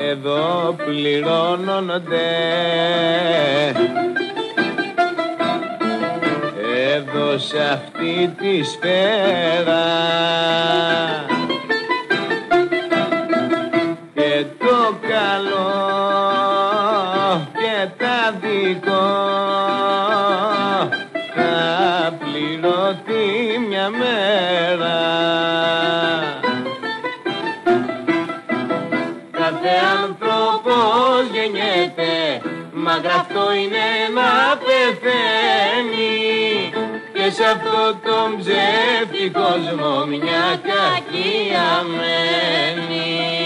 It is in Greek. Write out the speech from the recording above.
εδώ πληρώνονται. Εδώ σε αυτή τη σφαίρα και το καλό και τα δικό θα πληρωθεί μια μέρα. Κάθε άνθρωπος γεννιέται, μα γραφτό είναι να πεθαίνει, και σε αυτό τον ψεύτη κόσμο μια κακία μένει.